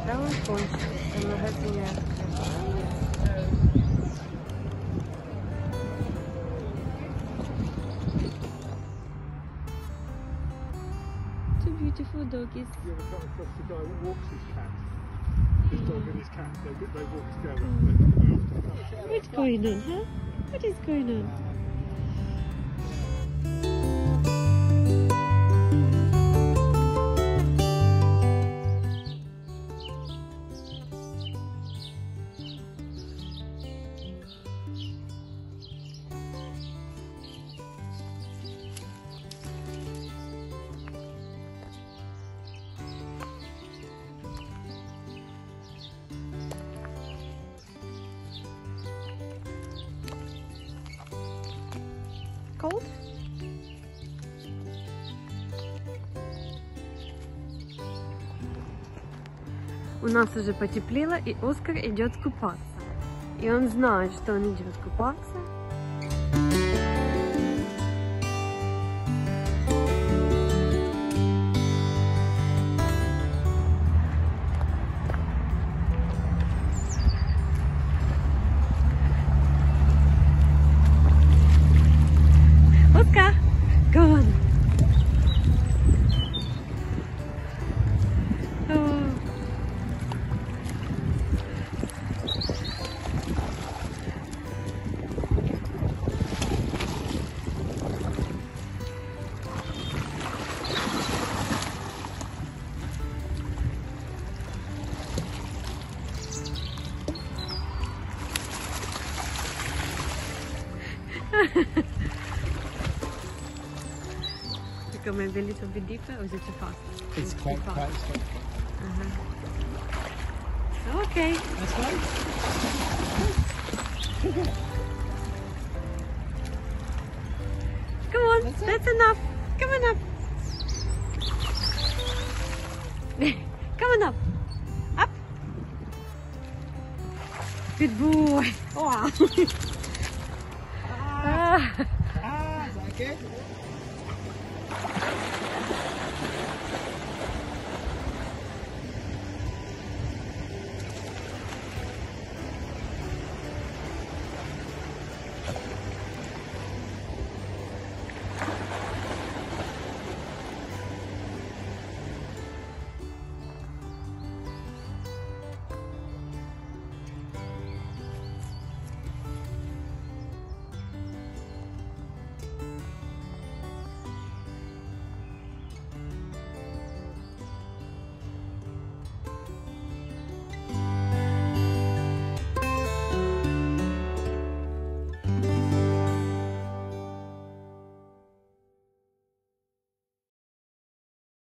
That one's punch. And we're hoping two beautiful doggies. You ever come across the guy that walks his cat? His dog and his cat, they walk together. What's going on, huh? What is going on? Cold? У нас уже потеплело, и Оскар идет купаться. И он знает, что он идет купаться. Оскар, go on. Go maybe a little bit deeper, or is it too fast? It's quite fast. Okay. That's right. Come on, that's enough. Come on up. Come on up. Up. Good boy. Wow. Is that okay?